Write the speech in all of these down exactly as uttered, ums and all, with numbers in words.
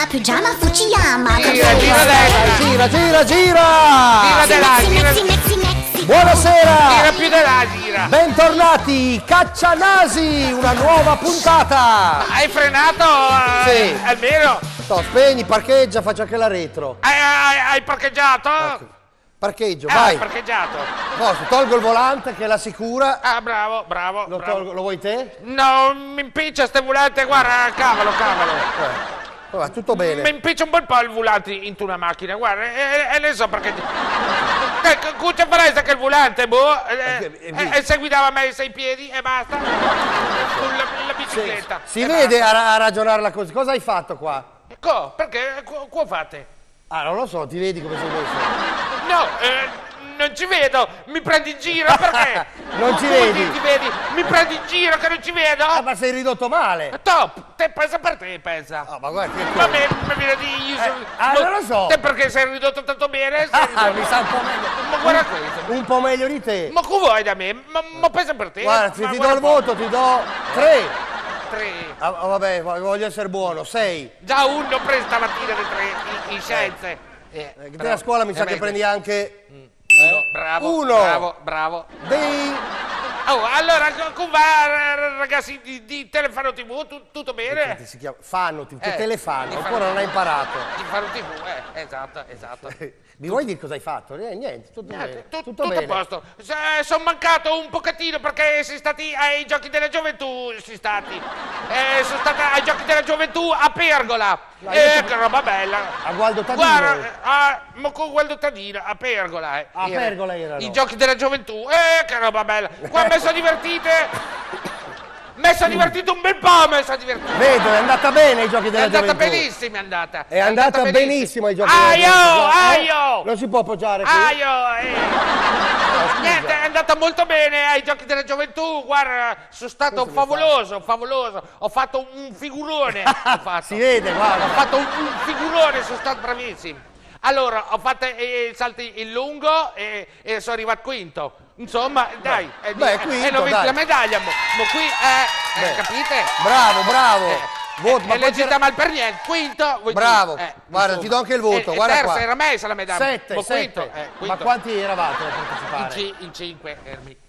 pigiama Fujiyama. Gira, gira destra. Gira, gira, gira. Gira di là, gira. Mexi, mexi, mexi. Buonasera. Gira più di là, gira. Bentornati, Caccianasi, una nuova puntata. Hai frenato? eh, Sì. Almeno? No, spegni, parcheggia, faccio anche la retro. Hai, hai- hai parcheggiato? Ecco. Parcheggio, Ah, vai. hai parcheggiato. Posso, tolgo il volante che è la sicura. Ah, bravo, bravo. Lo, bravo. tolgo, lo vuoi te? No, mi impiccia ste volante, guarda, cavolo, cavolo. Eh. Va tutto Mi bene. impiccia un bel po' il volante in una macchina, guarda, e, e ne so perché. Ecco, cosa farai sta che il volante, boh? E, e, e se guidava a me i sei piedi e basta. Sulla la bicicletta. Si e vede basta. a, a ragionarla così. Cosa hai fatto qua? Co, perché? Qua, qua fate? Ah, non lo so, ti vedi come sei messo. No, eh, non ci vedo, mi prendi in giro, perché? Non ci Come vedi? ti- ti vedi? Mi prendi in giro che non ci vedo? Ah, ma sei ridotto male. Top, te pensa per te, pensa. Ah, ma guarda che Va bene, mi viene di io sono- ah, mo- non lo so. Te perché sei ridotto tanto bene? Sei Ah, ridotto- mi sa un po' meglio. Ma guarda questo. Un po' meglio di te. Ma che vuoi da me? Ma, ma pensa per te? Guarda, se Ma ti do guarda il un po'. voto, ti do tre. Tre. Ah, vabbè, voglio essere buono, sei. Già uno preso stamattina di tre in, in scienze. Eh, Eh, Te bravo. a scuola mi sa Eh, che beh, prendi anche uno, bravo, Uno. bravo, bravo. dei... Oh, allora, co- come va, r- ragazzi di, di Telefano tivù? Tu- tutto bene? Che si chiama fanno, ti- che Eh, te le fanno, ti ancora fanno- non hai imparato. Telefano tivù, eh, esatto, esatto. Mi vuoi dire cosa hai fatto? Eh, niente, tutto Niente, bene. tu- tutto tutto a bene. posto. Sono mancato un pochettino perché si stati ai giochi della gioventù, si stati. Eh, sono stata ai giochi della gioventù a Pergola. Ma Eh, io ti- che roba bella. A Gualdo Tadino. Guarda, a, ma con Gualdo Tadino, a Pergola. Eh. A Era- Pergola erano. I giochi della gioventù. Eh, che roba bella. Qua mi sono divertite. Mi sono divertito un bel po', mi sono divertito. Vedo, è andata bene ai giochi È della andata gioventù. benissimo, è andata. È andata benissimo ai giochi Aio, della gioventù. Eh? aio. Non si può appoggiare qui. Aio, eh. Niente, è andata molto bene ai giochi della gioventù, guarda, sono stato favoloso, favoloso, ho fatto un figurone, ho fatto. Si vede, guarda. Ho fatto un, un figurone, sono stato bravissimo. Allora, ho fatto eh, il salto in lungo e, e sono arrivato quinto. Insomma, dai, eh, beh, eh, quinto, e l'ho vinto dai. la medaglia, mo, mo qui, eh, eh, Beh. capite? Bravo, bravo. Eh, Voto, eh, ma è poi leggita mal per niente, quinto, vuoi Bravo, dire, eh, guarda, insomma. ti do anche il voto, E- e guarda terza qua. era messa la medaglia. Sette, Mo sette. quinto, eh, Ma quinto. quanti eravate a In, partecipare? ci- in cinque, ermi.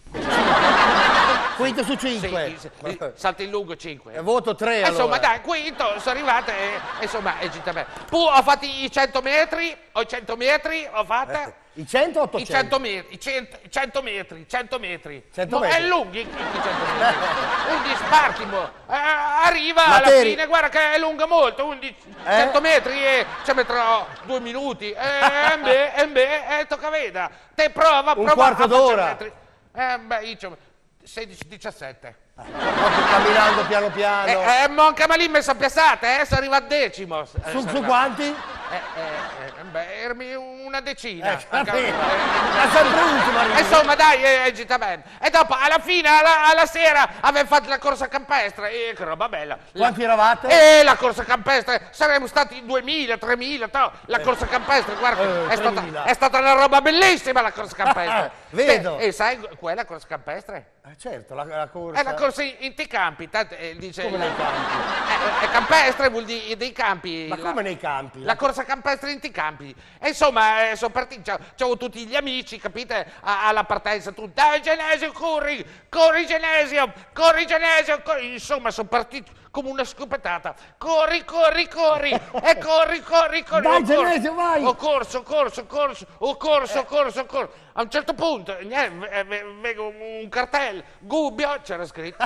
Quinto su Sì, cinque. il- il salto in lungo cinque. Eh, Voto tre allora. Insomma, dai, quinto, sono arrivata e, e insomma, è gita bene. Poi ho fatto i cento metri, ho i cento metri, ho fatta. I cento o I ottocento? cento metri, i cento, i cento metri, cento metri. cento Mo- metri. È lunghi i i cento metri. undici parti, mo. Eh, arriva Ma alla Teri- fine, guarda che è lunga molto, undici, Eh? cento metri e ci metterò due minuti. E beh, e beh, e tocca veda. Te prova, Un prova quarto a fare d'ora. cento metri. Eh, beh, io c'ho sedici diciassette. Proprio camminando piano piano. Eh, eh, Monca ma lì mi sono piazzata, eh, sono arrivato decimo. Eh, su, sono su arrivato- quanti? Eh, eh, eh, beh, ermi una decina. Eh, vabbè, Eh, ma sempre ultimo arrivi. eh, insomma, dai, è, è gita bene. E dopo, alla fine, alla, alla sera, avevo fatto la corsa campestre. E che roba bella. La- Quanti eravate? E la corsa campestre, saremmo stati duemila, tremila, to, la corsa campestre, guarda, Eh, è, stata, tremila. è stata una roba bellissima la corsa campestre. Vedo. Te- E sai qual è la corsa campestre? Eh, certo, la, la corsa. È la corsa in, in te campi, tanto, eh, dice... Come nei campi? Eh, è campestre, vuol dire dei campi. Ma la- come nei campi? La corsa campestre in te campi. E insomma, eh, sono partiti, c'avevo- c'avevo tutti gli amici, capite? A- alla partenza, tu, dai Genesio, corri, corri Genesio, corri Genesio, corri. Insomma, sono partiti come una scopettata. Corri, corri, corri, e corri, corri, corri. Dai, Ho corso, Genesio, vai! Ho corso, corso, corso, ho corso, corso, corso. A un certo punto, niente, eh, ve- vedo un cartello, Gubbio, c'era scritto.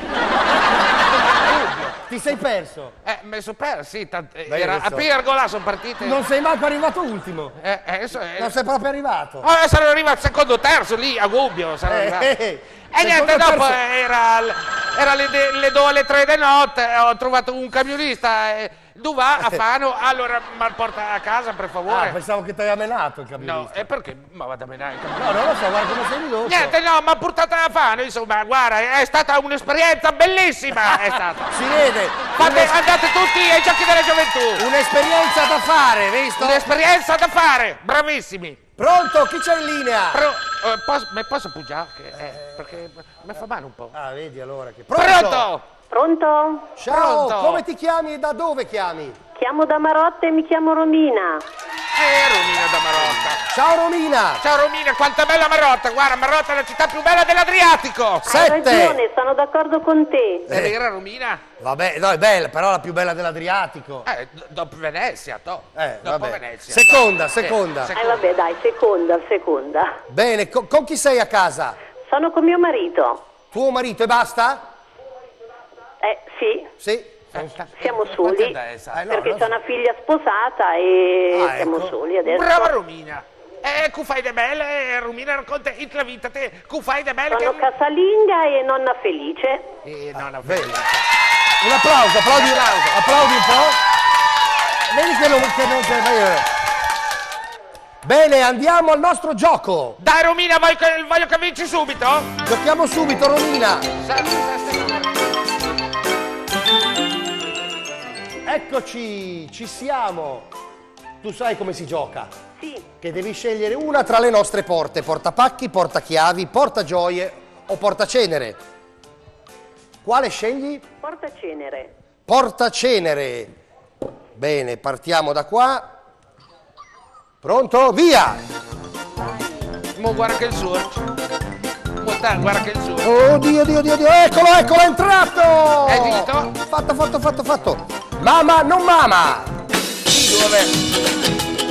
Gubbio. Ti sei perso? Eh, messo per, sì, tant- eh, Beh, era io lo a so. Pergola, sono partite. Non sei manco arrivato ultimo. Eh, eh, adesso, eh, Non sei proprio arrivato. oh, sarò arrivato secondo terzo lì a Gubbio, sarò Eh, arrivato. eh, E secondo niente, dopo terzo- era, l- era le, de- le due alle tre di notte, eh, ho trovato un camionista, eh, dove va a Fano, allora mi porta a casa per Ah, favore. pensavo che ti aveva menato il no, camionista. e perché? Ma vado a menare il No, camionista. non lo so, guarda come sei ridotto. Niente, no, mi ha portato a Fano, insomma, guarda, è stata un'esperienza bellissima, è stata. Si vede. Fate, Un'es- andate tutti ai giochi della gioventù. Un'esperienza da fare, visto? Un'esperienza da fare, bravissimi. Pronto? Chi c'è in linea? Però, eh, posso, mi posso appoggiare? Che, eh, perché mi fa male un po'. Ah, vedi allora che... Pronto? Pronto? Ciao, Pronto? come ti chiami e da dove chiami? Chiamo da Marotta e mi chiamo Romina. Eh, Romina da Marotta. Ciao Romina! Ciao Romina, quanta bella Marotta. Guarda, Marotta è la città più bella dell'Adriatico. Hai Sette! ragione, sono d'accordo con te. È vera Romina? Vabbè, no, è bella, però la più bella dell'Adriatico. Eh, d- dopo Venezia, to. Eh, dopo vabbè. Venezia. Seconda, Eh, seconda. Eh vabbè, dai, seconda, seconda. Bene, co- con chi sei a casa? Sono con mio marito. Tuo marito e basta? Eh, sì, Sì. siamo Quanti soli. anni è, sa? Eh, no, Perché no. c'è una figlia sposata e Ah, siamo ecco. soli adesso. Brava Romina. Eh, cu fai de belle, Romina racconta in la vita te, cu fai de belle Sono che... casalinga e nonna felice. Eh, non ha Vedi. Un applauso, applaudi, Applauso. applaudi un po'. Vedi che non... Che non che- eh. Bene, andiamo al nostro gioco. Dai Romina, voglio che, voglio che vinci subito. Giochiamo subito, Romina. Eccoci, ci siamo. Tu sai come si gioca? Sì, Che devi scegliere una tra le nostre porte. Portapacchi, portachiavi, portagioie o portacenere. Quale scegli? porta cenere. Portacenere. Bene, partiamo da qua. Pronto? Via! Mo guarda che il suo. Mo sta, guarda che il suo. Oh Dio, Dio, Dio, Dio, eccolo, eccolo, è entrato! Hai vinto? Fatto, fatto, fatto, fatto. Mama, non mama! Dove?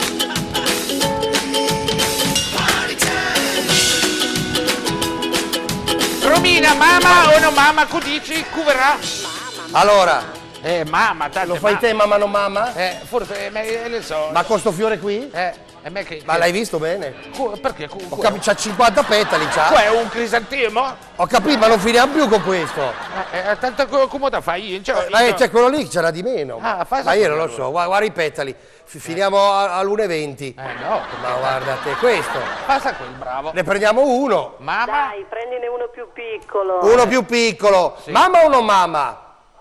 Romina, mamma o non mamma, cu dici, cu verrà? Allora, Eh, mamma, tanto. lo fai te, mamma, non mama? Eh, forse, eh, me, eh, le so. Ma con sto fiore qui? Eh, è me che... Ma l'hai visto bene? Cu- perché? Cu, Ho cu- capito, c'ha cinquanta petali, c'ha. Qua è un crisantemo? Ho capito, ma non finiamo più con questo. Eh, eh, tanto co- come da fai? Io, cioè, Ma io- eh, c'è quello lì che c'era di meno. Ah, fai ma io sapere non lo so, guarda, guarda i petali. F- Finiamo a- all'una e venti. Eh, no. Ma guarda te, questo. Passa quel bravo. Ne prendiamo uno. Mamma? Dai, prendine uno più piccolo. Uno più piccolo. Mamma o non mamma?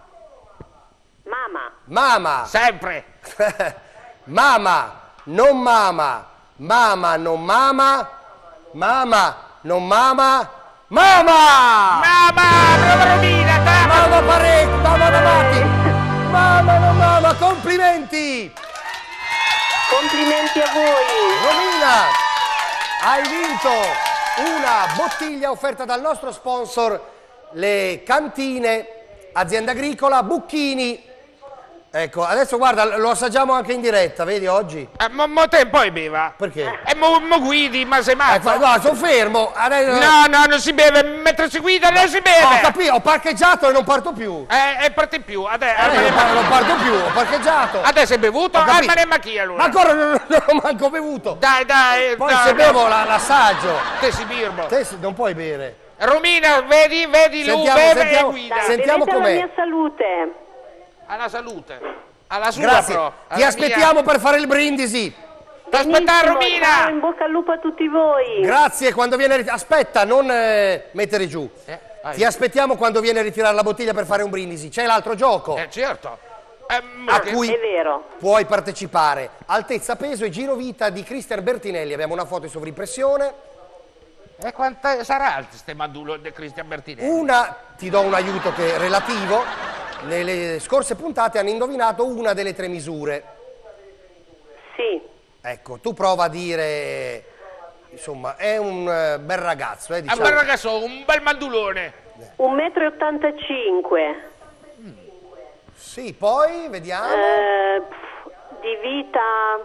Mamma. Mama. Sempre. Mama, non mama. Mama, non mama. Mama, non mama. Mama! Mamma, brava Romina, dai. Mamma parecchio, mamma davanti. Mamma, non mama, complimenti! Complimenti a voi. Romina, hai vinto una bottiglia offerta dal nostro sponsor, le cantine Azienda Agricola Bucchini. Ecco, adesso guarda, lo assaggiamo anche in diretta, vedi oggi? Eh, mo, mo te poi beva. Perché? E mo, mo guidi, ma sei Eh, matto? fa- guarda, sono fermo. Adesso... No, no, non si beve, mentre si guida non si Ho beve. capito, ho parcheggiato e non parto più. Eh, e parti più, adesso, Eh, non parto più, ho parcheggiato. adesso hai bevuto? Ho capito. Ah, ma ne macchia allora. Ma ancora non, non ho manco bevuto. Dai, dai, Poi no, se no. bevo la- l'assaggio. Te si birbo. Te si- non puoi bere. Romina, vedi, vedi, lui Sentiamo, beve sentiamo. e guida. Dai, Sentiamo bevete alla com'è. mia salute. Alla salute. Alla sua Grazie. però. Ti alla aspettiamo per fare il brindisi. Ti aspettare Benissimo, Romina. ciao, in bocca al lupo a tutti voi. Grazie, quando viene... rit- Aspetta, non eh, mettere giù. Eh, vai. Ti aspettiamo quando viene a ritirare la bottiglia per fare un brindisi. C'è l'altro gioco Eh, certo. Eh, ma a che- cui È vero. puoi partecipare. Altezza, peso e giro vita di Cristian Bertinelli. Abbiamo una foto in sovrimpressione. E quanta sarà alto ste mandulo di Cristian Bertinelli? Una, ti do un aiuto che è relativo. Nelle scorse puntate hanno indovinato una delle tre misure. Sì. Ecco, tu prova a dire... Insomma, è un eh, bel ragazzo, eh, Un diciamo. bel ragazzo, un bel mandulone. un metro e ottantacinque. Sì, poi vediamo. Eh, pff, di vita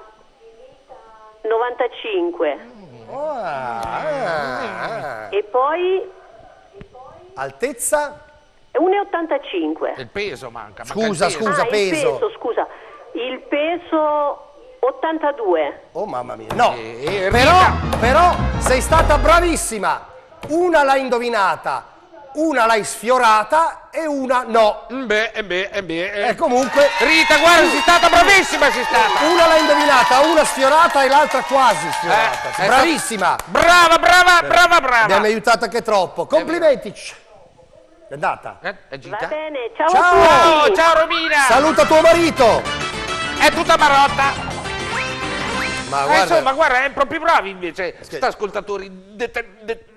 novantacinque. Ah, ah. E poi Altezza? uno e ottantacinque. Il peso manca. manca Scusa, il peso. scusa. Ah, il peso. peso, scusa. Il peso ottantadue. Oh mamma mia. No, Eh, eh, però, Rita. però sei stata bravissima. Una l'hai indovinata, una l'hai sfiorata e una no. Mm, Beh, eh, beh, eh, beh. eh. E comunque Rita, guarda, sei stata bravissima, sei stata. una l'hai indovinata, una sfiorata e l'altra quasi sfiorata. Eh, eh, Bravissima. Brava, brava, brava, brava. Abbiamo aiutato anche troppo. Complimenti. È andata. Eh, è gita? Va bene, ciao, Ciao. a Ciao, tutti. ciao Romina. Saluta tuo marito. È tutta marotta. Ma Eh, guarda, insomma, guarda, è proprio bravi invece. Sta ascoltatori. de- de-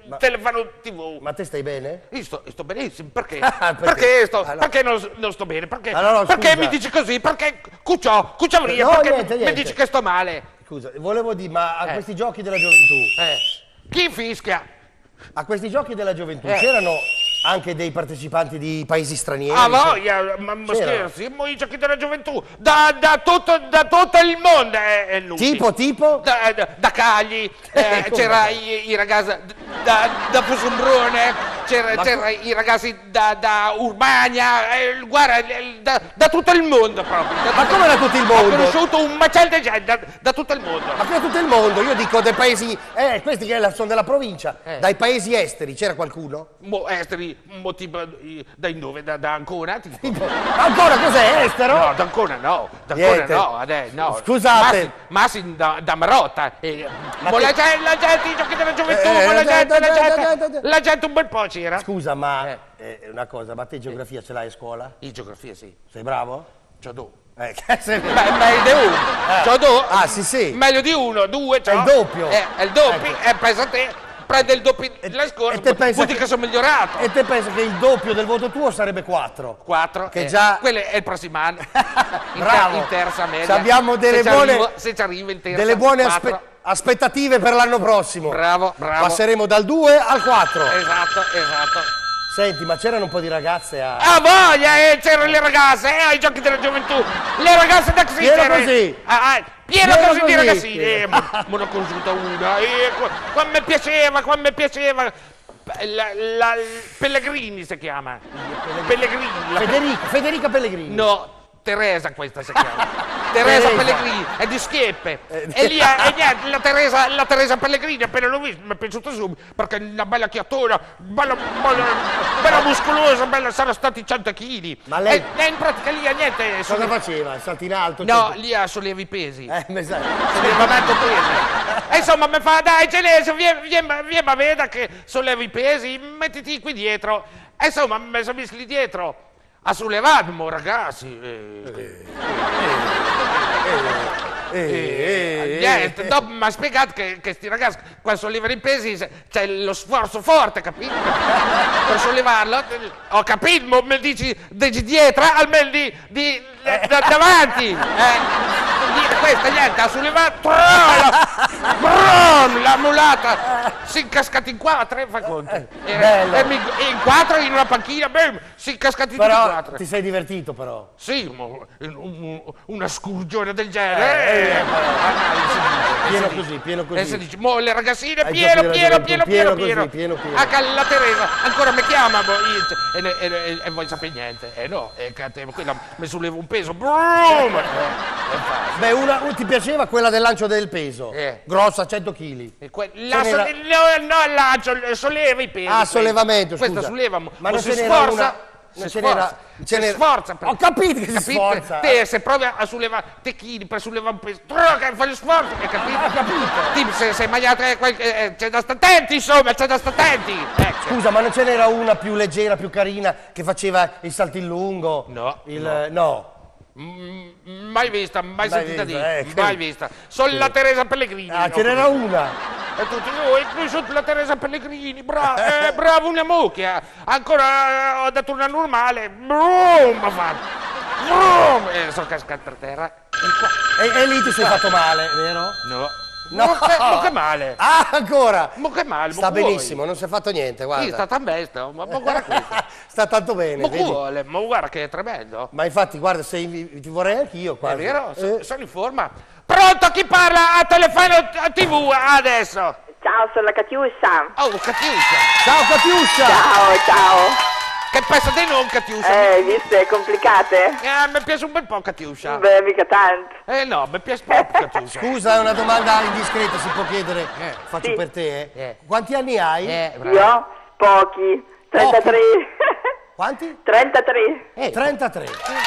ma, telefono tivù. Ma te stai bene? Io sto, sto benissimo, perché? perché? Perché, sto, allora. perché non, non sto bene? Perché, allora, perché mi dici così? Perché cucciò, cucciavria, no, perché niente, niente. mi dici che sto male? Scusa, volevo dire, ma a Eh. questi giochi della gioventù, Eh. Chi fischia? a questi giochi della gioventù Eh. c'erano anche dei partecipanti di paesi stranieri? Ah, voglia, ma, ma C'era. scherzi, mo i giochi della gioventù, da, da, tutto, da tutto il mondo è, è lui. Tipo, tipo? Da, da, da Cagli, eh, Come? c'era i, i ragazzi da, da Fusumbrone, c'era, Ma c'era i ragazzi da, da Urbania, eh, guarda, eh, da, da tutto il mondo proprio. Da Ma tutto- come da tutto il Ho mondo? conosciuto un macello di gente da, da tutto il mondo. Ma che tutto il mondo? Io dico dei paesi, eh, questi che sono della provincia, Eh. dai paesi esteri, c'era qualcuno? Mo, esteri, mo, tipo, i- dai dove? Da, da Ancona? Tipo. Tipo, ancora cos'è estero? No, da Ancona no, da Ancona Niente. no, adesso no. Scusate. Massi da, da Marotta. Eh, Ma mo che- la, gente, la gente, i giochi della gioventù, Eh, mo la eh, gente, eh, la eh, gente, eh, eh, la gente un bel po' c'era. Scusa, ma Eh. eh, una cosa, ma te geografia ce l'hai a scuola? In geografia sì, Sei bravo? c'ho due. Eh, che sei... Beh, meglio di uno, Eh. c'ho due. Ah, sì, sì. Meglio di uno, due, c'ho. È il doppio. Eh, è il doppio, Ecco. e pensa a te, prende il doppio la scorsa, e te pensa vuol dire che- che sono migliorato. E te pensi che il doppio del voto tuo sarebbe quattro? Quattro, Che eh, già- quello è il prossimo anno. In, Bravo. ter- in terza media. Ci abbiamo delle se ci buone- arrivo- se ci arriva in terza, Delle buone quattro. aspe- aspettative per l'anno prossimo. Bravo, bravo. Passeremo dal due al quattro. Esatto, esatto. Senti, ma c'erano un po' di ragazze a... Ah, voglia, eh, c'erano le ragazze, eh, ai giochi della gioventù. Le ragazze da Xi. Pieno così. Ah, ah, pieno, Pieno così, di così. ragazzini. Eh, ma me ne ho conosciuta una. Eh, qua- qua mi piaceva, qua mi piaceva. La, la- Pellegrini si chiama. Pellegrini. la- Federica, Federica Pellegrini. No, Teresa questa si chiama. Teresa Teresa. Pellegrini, è di Schieppe. Eh, E lì, è- e niente, la Teresa, la Teresa Pellegrini, appena l'ho vista, mi è piaciuta subito, perché è una bella chiattona, bella, bella, bella muscolosa, bella, sarà stati cento chili. Ma lei- E, e in pratica lì a niente. Cosa solle- faceva? Salti in alto? No, cento- lì a sollevi pesi. Eh, mi sa... Sollevamento pesi. E insomma mi fa, dai Genese, vieni, vieni, vieni ma veda che sollevi i pesi, mettiti qui dietro. E insomma mi sono messo lì dietro. A sollevarmi, ragazzi. Eh, Eh, eh, eh, niente, dopo mi ha spiegato che, che sti ragazzi quando sollevano i pesi se- c'è lo sforzo forte, capito? Per sollevarlo. Ho capito, ma mi dici, dici dietro, almeno di, di da, da- davanti. Eh. Lì, questa niente, ha sollevato, brum, la mulata si è incascata in quattro, eh, fa conto. E, bello. e mi- e in quattro in una panchina, bam, si è incascati tutti e Però quattro. ti sei divertito però. Sì, mo- un- un- una scurgione del genere. Eh, eh, eh, ah, no, si dice, Pieno si così, dice. pieno così. E si dice, mo le ragazzine, Ai pieno, giochi pieno, della pieno, gioventù, pieno, pieno pieno. così, pieno, pieno. Anche la Teresa ancora mi chiama, boh, io, e, ne- e, ne- e voi sapete niente. Eh no, e che- quella mi sollevo un peso, brum, eh, è facile. Beh, una, un- ti piaceva quella del lancio del peso? Eh. Grossa, cento chili. E que- la Ce so- n'era- no, no, lancio, solleva i pesi. Ah, questa. sollevamento, Questa scusa. solleva, ma Ma non si ce n'era sforza. una- non si ce n'era- sforza, ce si n'era- sforza per- Ho capito che si capite? sforza. Te se provi a sollevare te chili per sollevare un peso, che fai lo sforzo, hai capito? Ho capito. Tipo, se sei mangiato eh, quel- eh, c'è da stare attenti, insomma, c'è da stare attenti. Ecco. Scusa, ma non ce n'era una più leggera, più carina, che faceva il salto in lungo? No, Il, no. Mm, mai vista, mai, Mai sentita vista, dire, eh, che- mai vista. Solo la Teresa Pellegrini. Ah, no? ce n'era una. E tutti noi, qui sotto la Teresa Pellegrini, bravo, eh, bravo una mucchia. Ancora eh, ho dato una normale, brum, ha fatto. Brum, e sono cascato per terra. In qua- E, e lì ti sei fatto male, vero? No. No. Ma che, ma che male? Ah, ancora! Ma che male? Sta ma vuoi? benissimo, non si è fatto niente, guarda. Sì, sta tan bestia, ma, ma guarda questo. Sta tanto bene, Ma vedi? vuole, ma guarda che è tremendo. Ma infatti, guarda, sei, ti vorrei anch'io qua. È vero? So- Eh, sono in forma. Pronto, chi parla a telefono a tivù adesso? Ciao, sono la Catiuscia. Oh, Catiuscia. Ciao Catiuscia! Ciao, ciao. Che pensa di non, Catiuscia? Eh, viste, complicate? Eh, mi piace un bel po' Catiuscia. Beh, mica tanto. Eh no, mi piace proprio Catiuscia. Scusa, è una domanda indiscreta, si può chiedere. Eh. Faccio Sì. per te, eh. Eh. Quanti anni hai? Eh, bravo. Io? Pochi. trentatré. Quanti? trentatré. Eh, trentatré.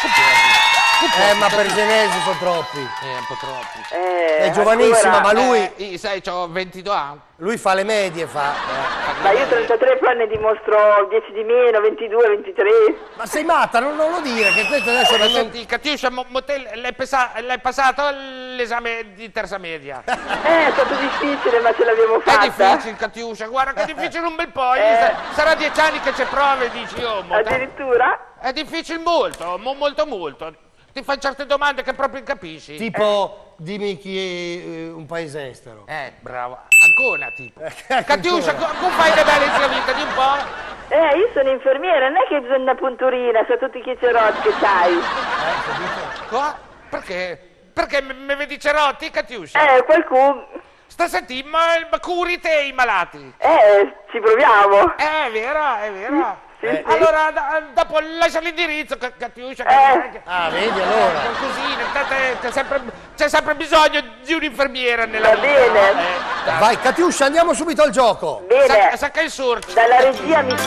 eh, Eh, ma per Genesi sono troppi. Eh, un po' troppi. Eh, È giovanissima, ancora- ma lui, Eh, io, sai, ho ventidue anni. lui fa le medie, fa. Ma io trentatré poi ne dimostro dieci di meno, ventidue, ventitré. Ma sei matta, non, non lo dire, che questo adesso Eh, non... senti, Catiuscia, mo, mo te l'hai, pesa- l'hai passato l'esame di terza media. Eh, è stato difficile, ma ce l'abbiamo È fatta. difficile, Catiuscia, guarda che è difficile un bel po'. Eh. Sarà dieci anni che c'è prove, dici, oh, mo- Addirittura? è difficile molto, mo- molto, molto. Ti fai certe domande che proprio non capisci. Tipo, dimmi chi è eh, un paese estero. Eh, bravo. Ancona, tipo. Eh, Catiuscia, ancora. co- come fai le belle in tua vita? Di un po'? Eh, io sono infermiera, non è che bisogna una punturina, sono tutti i chicerotti che c'hai. Co- Perché? Perché m- mi vedi cerotti, Catiuscia? Eh, qualcuno... Sta senti, ma, ma curi te i malati. Eh, ci proviamo. Eh, è vero, è vero. Sì, sì. Allora, da- dopo lascia l'indirizzo, Ca- Catiuscia. Eh. che- Ah, vedi allora. Qualcosina, tante- c'è sempre, c'è sempre bisogno di un'infermiera nella Va vita. bene. no? Eh, dai. Vai, Catiuscia, andiamo subito al gioco. Bene, Sacca, sacca il sorcio. dalla regia mi...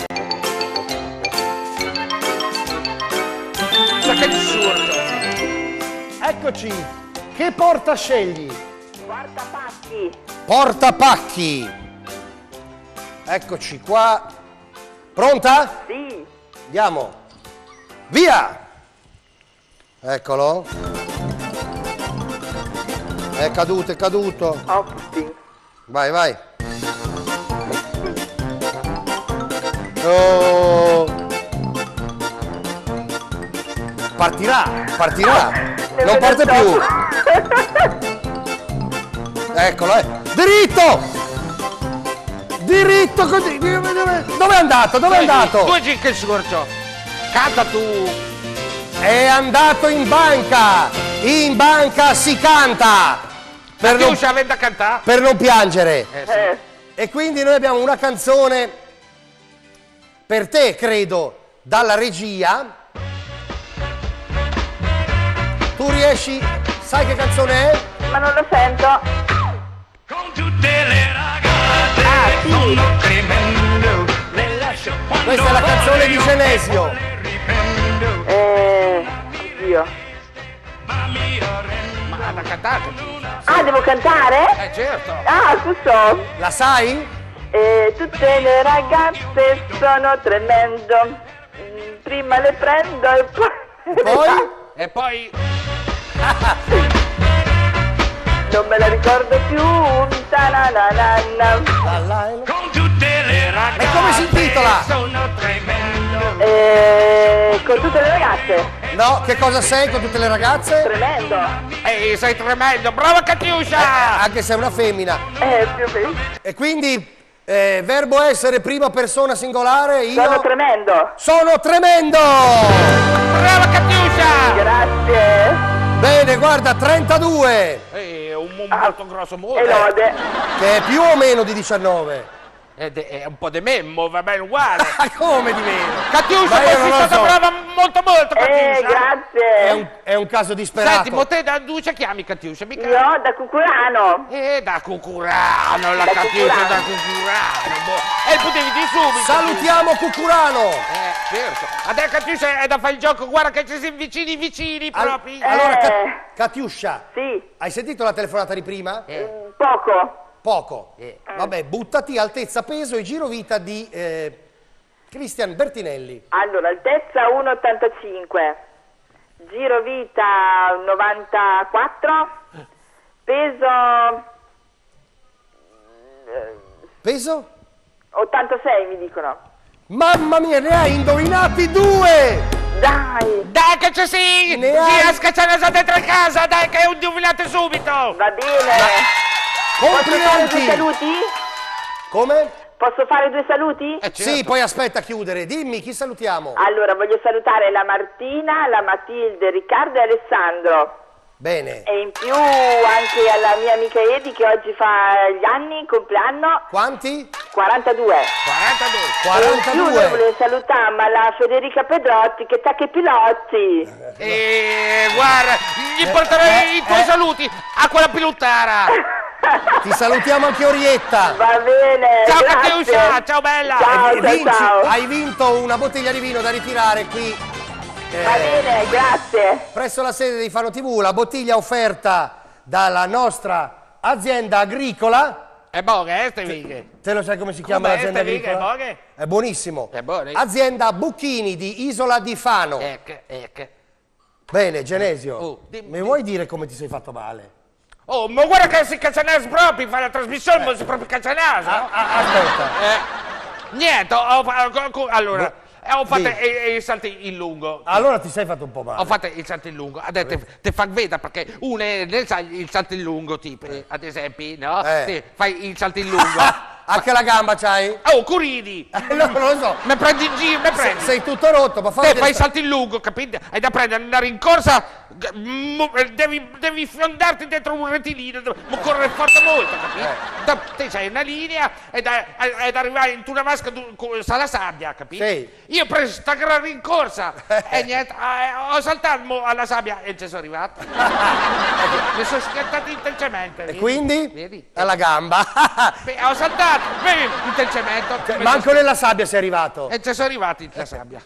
Sacca il sorcio. Eccoci. Che porta scegli? Guarda pacchi. Portapacchi. Eccoci qua. Pronta? Sì. Andiamo. Via. Eccolo. È caduto, è caduto. Opti. Vai, vai. Oh. Partirà, partirà. Non parte più. Eccolo, eh. Dritto! Diritto così. Dove è andato? Dove è andato? Due gicche il sorcio. Canta tu. È andato in banca. In banca si canta. Per non, Catiuscia, avete da cantare? per non piangere. Eh, sì. Eh, E quindi noi abbiamo una canzone per te, credo, dalla regia. Tu riesci? Sai che canzone è? ma non lo sento. Con tutte le ragazze Ah, sì. sono tremendo, le lascio quando Questa è la canzone di voglio, Genesio. le riprendo, Eh, oddio. ma mi arrendo. Ma da cantare, Catiuscia. Ah, devo cantare? Eh, certo. Ah, giusto. La sai? E tutte le ragazze sono tremendo. Mm, Prima le prendo e poi... Poi? E poi... Non me la ricordo più. Ta-na-na-na-na. La, la, la. Con tutte le ragazze E come si intitola? sono tremendo. Eh, con tutte le ragazze. No, che cosa sei con tutte le ragazze? Tremendo. Ehi, sei tremendo. Brava, Catiuscia! Anche se è una femmina. Eh, più o meno. E quindi, eh, verbo essere prima persona singolare, io... Sono tremendo. Sono tremendo! Brava, Catiuscia! Grazie. Bene, guarda, trentadue, Eh, un mo- molto grosso, molto. E lode. che è più o meno di diciannove. Ed è un po' di memmo, va bene uguale. Ma come di meno? Catiuscia, Ma io poi non sei lo stata so. brava molto molto, Eh, Catiuscia. grazie. È un, è un caso disperato. Senti, mo te da dove ci chiami, Catiuscia? Mica... Io da Cucurano. Eh, da Cucurano, la Da Catiuscia Cucurano. da Cucurano. boh. E potevi di subito. Salutiamo Cucurano. Eh, certo. Adesso Catiuscia è da fare il gioco, guarda che ci siamo vicini vicini Al- proprio. allora, Eh. Ca- Catiuscia, Sì, hai sentito la telefonata di prima? Eh. poco. Poco. Eh. Vabbè, buttati altezza, peso e girovita di eh, Cristian Bertinelli. Allora, altezza uno virgola ottantacinque, giro vita novantaquattro, peso Peso? ottantasei mi dicono. Mamma mia, ne hai indovinati due! Dai, Dai che ci si! Ne Si hai- esca, c'è una dentro in casa, dai che è un indovinate subito! va bene. Posso fare due Complimenti! saluti? Come? Posso fare due saluti? Eh, certo. Sì, poi aspetta a chiudere. Dimmi, chi salutiamo? Allora, voglio salutare la Martina, la Matilde, Riccardo e Alessandro. Bene. E in più anche alla mia amica Edi che oggi fa gli anni, compleanno, Quanti? quarantadue. quarantadue. E in più noi quarantadue. volevo salutare la Federica Pedrotti che sta che pilotti. E guarda, gli porterei i tuoi saluti a quella piluttara. Ti salutiamo anche Orietta. Va bene. Ciao grazie. Catiuscia, ciao bella. Ciao, E ciao, vinci- ciao. Hai vinto una bottiglia di vino da ritirare qui eh, Va bene, grazie. presso la sede di Fano tivù. La bottiglia offerta dalla nostra azienda agricola. È buona, eh, ste vighe. Te lo sai come si chiama Com'è, l'azienda ste vighe, agricola? è buona? È buonissimo. È buona. Azienda Bucchini di Isola di Fano. Ecco, ecco. Bene, Genesio, Oh, dimmi, mi dimmi. vuoi dire come ti sei fatto male? Oh, ma guarda che si caccianaso proprio, fa la trasmissione, ma si proprio caccianaso. Ah, ah, aspetta. Eh, niente, ho, fa- co- allora, eh, ho fatto Sì. i, i salti in lungo. Allora ti sei fatto un po' male. Ho fatto il salto in lungo, adesso te, te fa vedere perché uno è nel sa- il salto in lungo, tipo, eh, ad esempio, no? Eh. Te fai il salto in lungo. Anche la gamba c'hai? Oh, corridi! Eh, no, non lo so. Mi prendi in giro, mi Se- prendi. sei tutto rotto, ma Te fai fai il salto in lungo, capito? Hai da prendere, andare in corsa, g- mu- eh, devi, devi fiondarti dentro un rettilineo, ma correre forte molto, capito? Eh. Da- te c'hai una linea ed, ed arrivare in una vasca du- co- sa la sabbia, capito? Sì. Io ho preso sta gran rincorsa e niente, eh, ho saltato mo alla sabbia e ci sono arrivato. Mi sono schiattato intensemente. E vedi? quindi? Vedi? Alla gamba. Beh, ho saltato, vedi, in tel cemento. Cioè, mi manco sono- nella sabbia sei arrivato. E ci sono arrivati in la sabbia.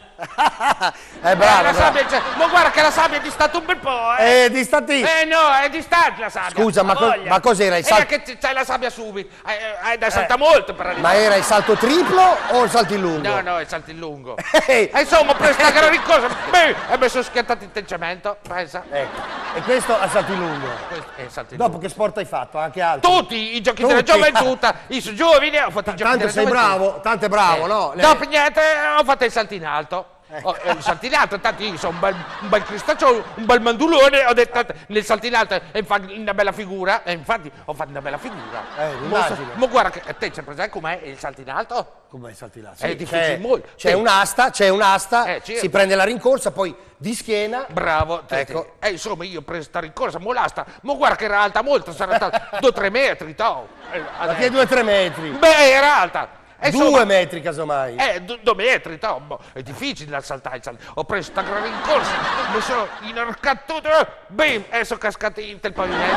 È Eh, bravo, la bravo. sabbia c'è. Ma guarda che la sabbia è distata un bel po', eh. Eh, di stati. Eh no, è distante la sabbia. Scusa, ma ha co- voglia. ma cos'era, il Eh, sal- che c- c'hai la sabbia subito. Hai, hai da saltare molto per Ma arrivare. era il salto triplo o il salto in lungo? No, no, è salto in lungo. Eh, E insomma, ho preso sta gara di cosa. Beh, e mi sono schiattato in tel cemento. Pensa. ecco. E questo è salto in lungo. Questo è il salto in Dopo lungo. che sport hai fatto? Anche altri? Tutti i giochi della Tutti. gioventù, i su giovani, ho fatto i giochi Tanto della sei gioventù. bravo, tanto è bravo, Eh, no? Le- Dopo niente, ho fatto il salto in alto. Oh, eh, il salto in alto, tanto io sono un bel, un bel cristaccio, un bel mandulone, ho detto nel salto in alto e fa una bella figura, e infatti ho fatto una bella figura. Eh, ma, immagino. ma guarda che te c'è presente com'è il salto in alto? Come il salto in alto? È Sì, difficile c'è- molto. C'è Sì. un'asta, c'è un'asta, Eh, certo. si prende la rincorsa, poi di schiena. Bravo, te, Ecco. te. E insomma io ho preso sta rincorsa, molasta, ma guarda che era alta molto, sarà stata due o tre metri, toh. Eh, Ma adesso- che due o tre metri? Beh, era alta. E Due insomma, metri casomai. Eh, du- due metri, toh, boh, è difficile da saltare. sal- Ho preso sta gran rincorsa, mi sono inarcato tutto, bim, e sono cascato in tel pavimento.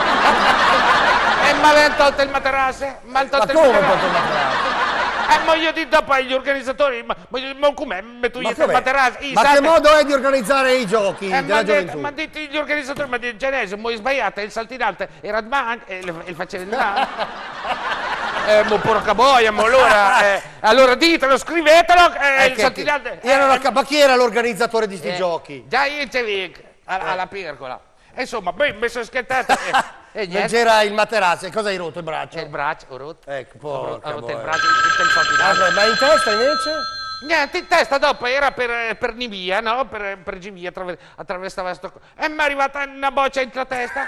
E mi avevano tolto il materasso, mi hanno Ma tolto il come materasso. tolto il materasso? Eh, ma io dico dopo agli organizzatori, ma, ma, ma com'è? Metto io Ma il com'è? materasso, i Ma che salti- modo è di organizzare i giochi Eh, della ma gioventù? ma detto gli organizzatori, ma di Genese, mo sbagliate, il salto in alto era di man, e il, il faceva di man. Eh, mo porca boia, mo allora, eh, allora ditelo, scrivetelo, eh, Eh, il che- salto in che- alto. erano eh, a ca- ma chi era l'organizzatore di sti eh, giochi? Già io c'è lì, alla, alla pircola. E insomma, beh, mi sono schiattato e, e Non niente. c'era il materasso, e cosa hai rotto il braccio? C'è il braccio, ho rotto. Ecco, Ho rotto, porca ho rotto il boia. braccio, tutto il salto in alto. Vabbè, ma in testa invece? Niente, in testa dopo era per, per Nivia, no? Per, per Givia, attraver- attraversava sto... E mi è arrivata una boccia in la testa.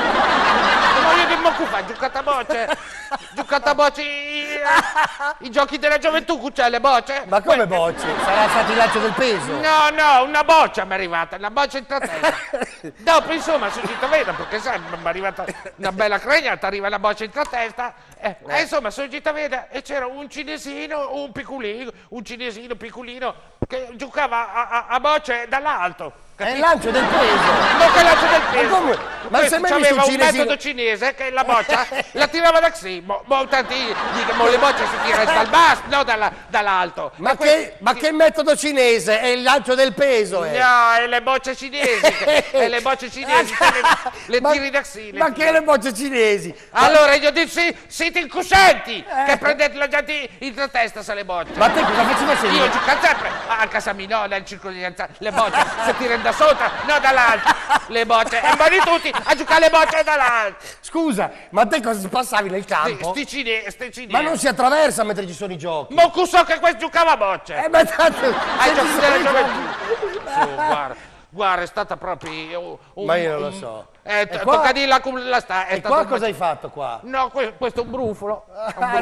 Ma io che mo' fa, ha giocato a bocce. Giocato a bocce i, i giochi della gioventù, c'è le bocce. Ma come bocce? Sarà stato il lancio del peso? No, no, una boccia mi è arrivata, una boccia in la testa. Dopo, insomma, sono gito a vedere, perché sai, mi è arrivata una bella cregna, ti arriva la boccia in la testa. Eh, e insomma, sono gito a vedere e c'era un cinesino, un piccolino, un cinesino piccolino, che giocava a, a, a bocce dall'alto. È il lancio del peso! Ma che lancio del peso? Ma come? Ma Questo se mai visto c'aveva un un cinesino- metodo cinese che la boccia la tirava da qui. Mo, mo, tanti dicono, le bocce si tirano dal basso, no dalla- dall'alto. Ma E che, questo- ma che metodo cinese? È il lancio del peso, eh! No, è le bocce cinesi, che- è le bocce cinesi, te le, le Ma- tiri da qui. le Ma tiri. che le bocce cinesi? Allora io dico, sì, siete incoscienti, che prendete la gente in la testa se le bocce. Ma te cosa facevi sempre? Io gioco sempre a casa mia, no, nel circolo di Anza, le bocce si tirano da sopra, no dall'alto, le bocce, e vanno tutti a giocare le bocce dall'alto. Scusa, ma te cosa passavi nel Sti, campo? sti cine, sti cine. Ma non si attraversa mentre ci sono i giochi. Ma che so che questo giocava a bocce. Eh, ma tanto... Hai se ci giochi sono della i gioventù. giochi- Su, guarda, guarda, è stata proprio un... Ma io non lo un- so. Eh, E qua- tocca dirla come la sta. È E stato qua un- cosa hai fatto qua? No, que- questo è un brufolo. Ah, no.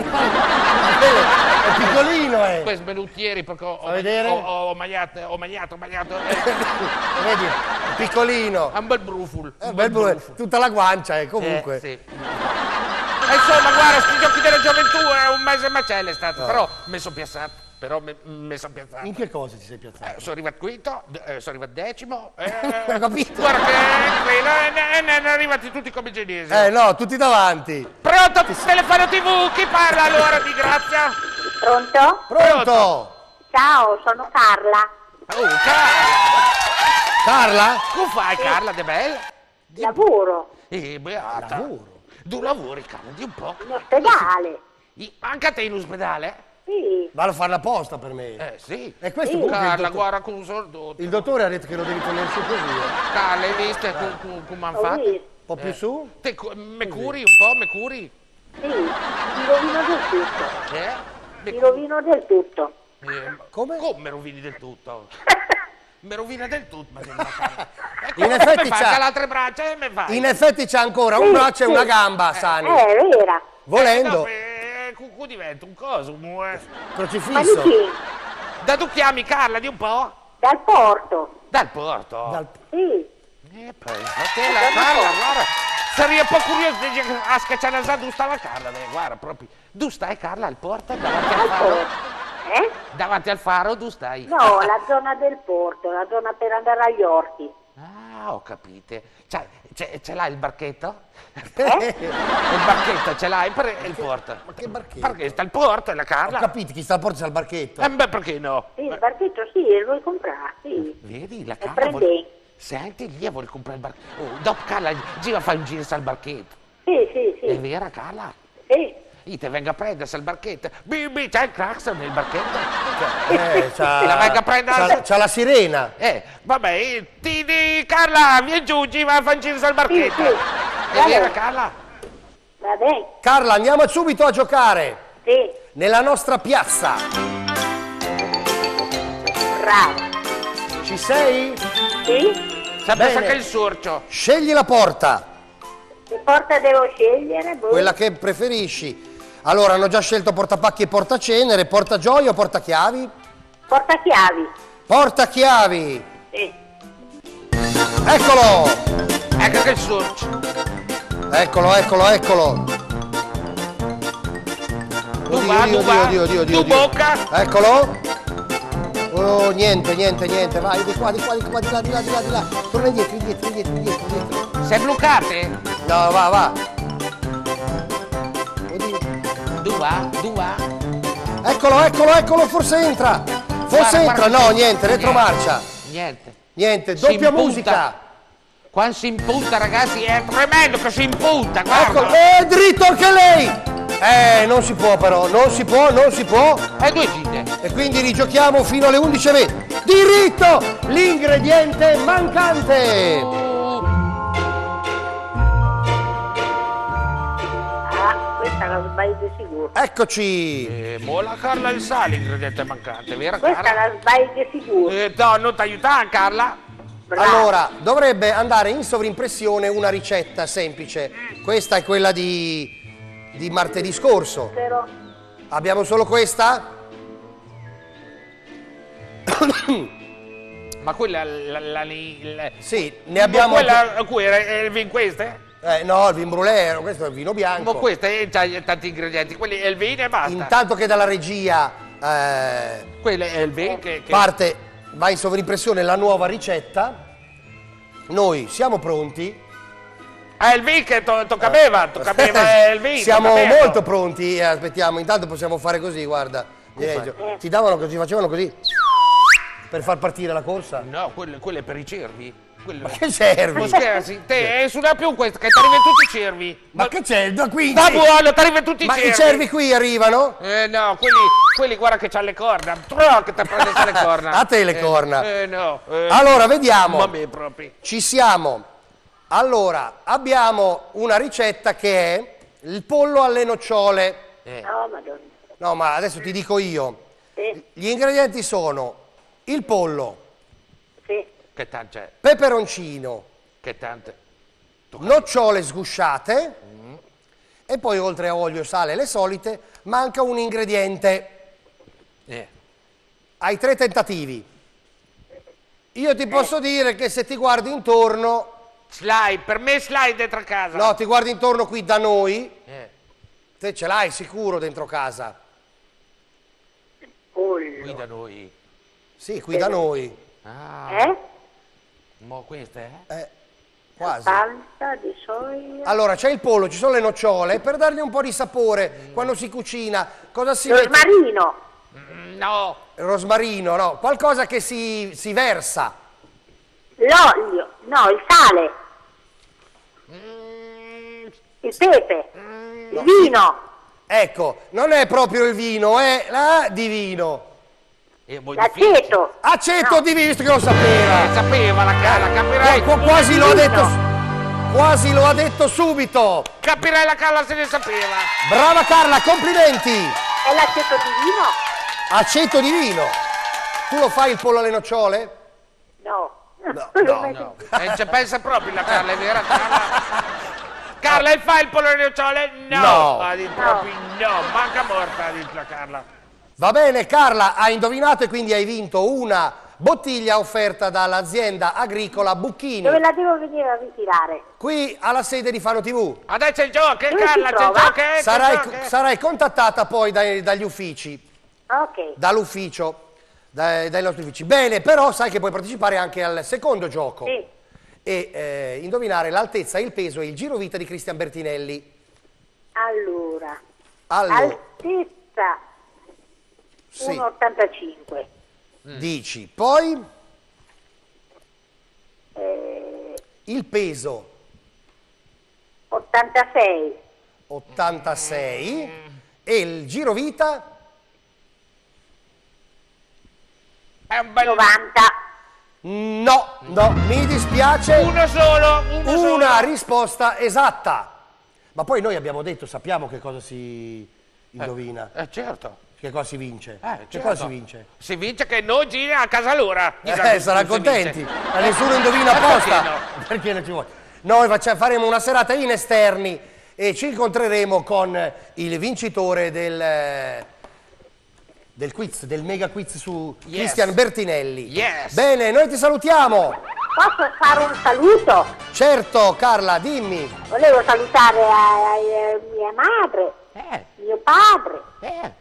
È piccolino, eh! Questo benutieri perché ho, Fa vedere? ho, ho mangiato, ho mangiato, ho mangiato. Eh, Vedi? È piccolino. è un bel brufolo. Eh, un bel bel bu- brufolo. tutta la guancia, eh, comunque. Eh, sì. E insomma, guarda, sti giochi della gioventù è un mese macello è stato, però mi sono piazzato. Però mi sono piazzato. In che cosa ti sei piazzato? Eh, sono arrivato quinto, d- eh, sono arrivato decimo. Eh, Ho capito. Guarda che qui, ne, ne, ne, ne arrivati tutti come genesi. Eh no, tutti davanti. Pronto? Telefono tivù, chi parla allora di grazia? Pronto? Pronto? Ciao, sono Carla. Oh, Carla! Carla? Come fai, Carla, de bella? Lavoro Eh, beata. Lavoro. Tu lavori, Carla, di un po'. in ospedale. I- Anche a te in ospedale? Sì. Vanno a farla apposta per me. Eh sì. E questo Sì. comunque il, Carla, dottor- guarda con un sordo. il dottore ha detto che lo devi tenere su così. eh. Carla, hai visto come hanno Ho fatto? visto. Un po' più su? Te cu- me curi un po', me curi? Sì, mi rovino del tutto. Eh? Me Mi cu- rovino del tutto. eh, Come? Come rovini del tutto? Me rovina del tutto, ma della Carla. E In come effetti fai? c'ha- Che l'altra braccia e me fai? In effetti c'ha ancora un Sì, braccio e sì. una gamba, Sani. Eh, è vera. Volendo. Eh, cu- cu diventa un coso, un mu- eh. Ma di Crocifisso. chi? Da tu chiami Carla di un po'? Dal porto. Dal porto. Dal- Sì. Eh, poi, ma te la Carla, guarda, sarei un po' curioso di dire a scacciare la dove sta la Carla, dai, guarda, proprio. Dove stai Carla, al porto, davanti al Al faro? porto. Eh? Davanti al faro, dove stai? No, la zona del porto, la zona per andare agli orti. Ah, ho capito. C'è, c'è- ce l'hai il barchetto? Eh? Il barchetto ce l'hai per il porto? Ma che barchetto? Perché sta il porto e la Ho Carla? capito, chi sta al porto c'ha il barchetto. Eh, beh, perché no? Sì, il barchetto sì, lo vuoi comprare, sì. Vedi, la E Carla prendi. vuole... Senti, lì vuole comprare il barchetto. Oh, dopo Carla, gira a fare un giro al barchetto. Sì, sì, È sì. vera, Carla? Sì. Io te venga a prendere sul barchetto. Bibi, c'è il clacson nel barchetto? Eh, c'ha, La venga a prendere. c'ha, c'ha la sirena. Eh, vabbè, eh, ti di Carla, vieni giù, ci va a fare un giro sul barchetto. Sì, sì. È vera, Carla? Va bene? Carla, andiamo subito a giocare Sì. nella nostra piazza. Bravo. Ci sei? Sì? Sempre Bene. sa che il sorcio. Scegli la porta, Che porta devo scegliere? Boh. quella che preferisci. Allora, hanno già scelto portapacchi e portacenere, portagioi o portachiavi? Portachiavi. Portachiavi. Sì. Eccolo! Ecco che il sorcio. Eccolo, eccolo, eccolo. Tu va, tu va, tu bocca. Eccolo. Oh, niente, niente, niente. Vai, di qua, di qua, di qua, di là, di là, di là, di là. Torna indietro, indietro, indietro, indietro, indietro. Sei bloccate? No, va, va. Oddio. Tu va, tu va. Eccolo, eccolo, eccolo, forse entra. Forse Guarda, entra, guarda. no, niente, retromarcia. Niente. Niente, Si doppia impunta. musica. Quando si impunta, ragazzi, è tremendo che si impunta, guarda. Eccolo, è dritto anche lei. Eh, non si può però, non si può, non si può. E due gite. E quindi rigiochiamo fino alle undici e venti. Diritto, l'ingrediente mancante. Ah, questa la sbaglio di sicuro. Eccoci. Eh, mo la Carla il sale, l'ingrediente mancante, vero Questa Carla? la sbaglio di sicuro. Eh, no, non ti aiuta Carla? Bravo. Allora, dovrebbe andare in sovrimpressione una ricetta semplice. Questa è quella di, di martedì scorso. Però, Abbiamo solo questa? Ma quella, la, la, la, Sì, ne abbiamo... quella, qui era è il vin queste? Eh, no, il vin brulè, questo è il vino Ma bianco. queste c'ha tanti ingredienti, quelli è il vino e basta. Intanto che dalla regia eh, Quello è il vino che... che... parte, va in sovrimpressione la nuova ricetta, noi siamo pronti. Ah, il vino che to- tocca beva, tocca beva il vino. Siamo tocca beva. molto pronti, eh, aspettiamo, intanto possiamo fare così, guarda. Direi, ti davano così, facevano così per far partire la corsa. No, quello, quello è per i cervi. Quello... Che servi? Ma scherzi, te, eh, sulla più questa, che ti arrivano tutti i cervi. Ma che c'è? Da qui? Da buono, ti arrivano tutti i Ma cervi. i cervi qui arrivano? Eh no, quelli, quelli guarda che c'ha le corna. Tro che ti prende le corna. A te le Eh, corna. Eh no. Eh, Allora, vediamo. Ma me proprio. Ci siamo. Allora, abbiamo una ricetta che è il pollo alle nocciole. Eh, no, madonna. No, ma adesso ti dico io. Sì, Gli ingredienti sono il pollo, sì. che tanto c'è, peperoncino, che tante. nocciole sgusciate e poi oltre a olio, sale e le solite manca un ingrediente. Eh. Hai tre tentativi. Io ti posso dire che se ti guardi intorno, Slide, per me slide dentro casa. no, ti guardi intorno qui da noi, Eh, te ce l'hai sicuro dentro casa. Pollo. qui da noi. Sì, qui da noi. Ah, Eh? mo queste, eh? Eh, quasi. Salsa di soia. Allora, c'è il pollo, ci sono le nocciole, per dargli un po' di sapore quando si cucina, cosa si mette? Rosmarino. Mm, no, Rosmarino, no, qualcosa che si, si versa. L'olio. No, il sale. Mm, Il pepe. Il vino. Ecco, non è proprio il vino, è la di vino. E voi difficili. L'aceto. Aceto No. di vino, visto che lo sapeva. Eh, sapeva la Carla, capirai. Qu- quasi lo ha detto, Vino. quasi lo ha detto subito. Capirai la Carla se ne sapeva. Brava Carla, complimenti. È l'aceto di vino? Aceto di vino. Tu lo fai il pollo alle nocciole? No. No, Lo no, metti- No, e ci pensa proprio la Carla, è vera Carla? Carla, e fai il pollo alle nocciole? No! No. Ha detto proprio no, manca morta, ha detto la Carla. Va bene, Carla, hai indovinato e quindi hai vinto una bottiglia offerta dall'azienda agricola Bucchini. Dove la devo venire a ritirare? Qui alla sede di Fano tivù. Adesso c'è il gioco, Dove Carla, si c'è il trova? gioco, eh, Sarai, c'è il gioco, eh. sarai contattata poi dai- dagli uffici, Ok. dall'ufficio, dai, dai nostri uffici. Bene, però sai che puoi partecipare anche al secondo gioco Sì. e eh, indovinare l'altezza, il peso e il girovita di Cristian Bertinelli. Allora. Allora, Altezza sì, uno virgola ottantacinque. dici. Poi Eh, il peso ottantasei. ottantasei e il girovita È un bel novanta. no, no, mi dispiace. uno solo, uno Una solo. risposta esatta. Ma poi noi abbiamo detto, sappiamo che cosa si indovina, Eh, certo. che cosa si vince. Eh, che certo. cosa si vince? Si vince che noi giri a casa loro. Eh, saranno contenti. Ma nessuno indovina Eh, apposta. perché no? Perché non ci vuole. Noi facciamo- faremo una serata in esterni e ci incontreremo con il vincitore del, eh, del quiz, del mega quiz su Yes. Cristian Bertinelli. Yes. Bene, noi ti salutiamo. Posso fare un saluto? Certo, Carla, dimmi. Volevo salutare a, a- mia madre, Eh, mio padre, eh.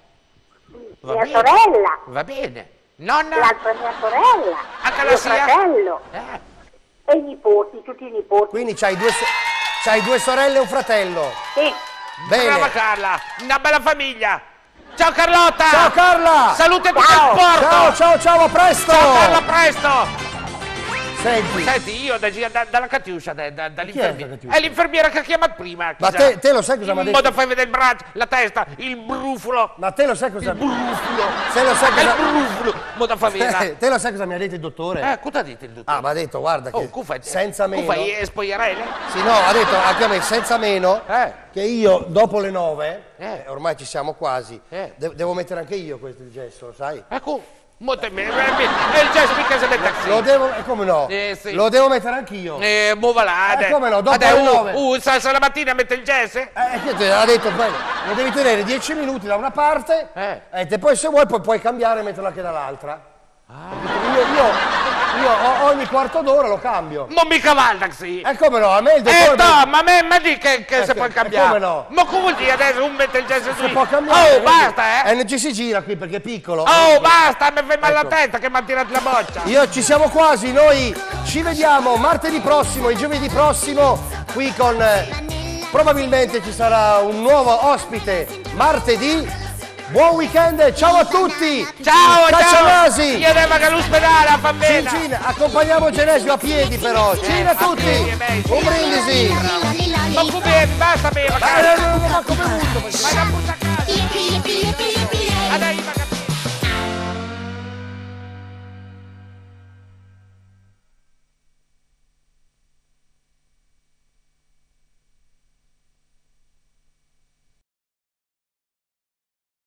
Va mia bene. sorella, Va bene. Nonna? l'altra mia sorella, Anche la mio sia? fratello Eh. e i nipoti, tutti i nipoti. Quindi c'hai due, so- c'hai due sorelle e un fratello. Sì. Bene. Brava Carla, una bella famiglia. Ciao Carlotta! Ciao Carla! Salute a tutti Ciao. al porto! Ciao, ciao, ciao, a presto! Ciao Carla, a presto! Senti, Senti, io da, da, dalla Catiuscia, da, da, Chi è dall'infermiera. la Catiuscia? È l'infermiera che ha chiamato prima. ma chissà. te, te lo sai cosa mi ha In detto? modo fai vedere il braccio, la testa, il brufolo. Ma te lo sai cosa... Brufolo. Se lo sai È il cosa... brufolo. Modo fa vedere. te lo sai cosa mi ha detto il dottore? Eh, cosa dite il dottore? Ah, mi ha detto, guarda che Oh, cu fai, senza cu meno... fai eh, spogliarelle? Sì, no, ha detto anche a me, senza meno, Eh. che io dopo le nove, Eh. eh, ormai ci siamo quasi, Eh. de- devo mettere anche io questo il gesto, lo sai? Ecco, molto bene. È il gesto mica se mette a Lo devo, e come no? Eh, sì. Lo devo mettere anch'io. Eh, mo va là, Eh, ade- come no, dopo ade, le uh, nove. Uh, sa, sa la mattina mette il gesso? Eh, che te ha detto, poi lo devi tenere dieci minuti da una parte, Eh. e te poi se vuoi poi puoi cambiare e metterlo anche dall'altra. Io, io, io o- ogni quarto d'ora lo cambio. Ma mica va il taxi. E come no, a me il Eh, dottore... no, ma me, ma di che, che Eh, si che- può eh, cambiare? come no? Ma come vuol dire adesso un mette il gesso si su? può cambiare. Oh, basta, eh! E non ci si gira qui perché è piccolo. Oh, basta, mi fai male Ecco. la testa che mi ha tirato la boccia. Io ci siamo quasi, noi ci vediamo martedì prossimo, il giovedì prossimo, qui con... eh, probabilmente ci sarà un nuovo ospite martedì. Buon weekend, ciao a tutti! Ciao, ciao! Caccianasi! Io devo che all'ospedale a fa Cin, bene. cin, accompagniamo Genesio a piedi però, cin a a tutti! piedi, beh, sì. Un brindisi! Ma come basta bere, Ma ma non ho come avuto! ma da puttana. Pille, pille, pille, pille, pille. Adesso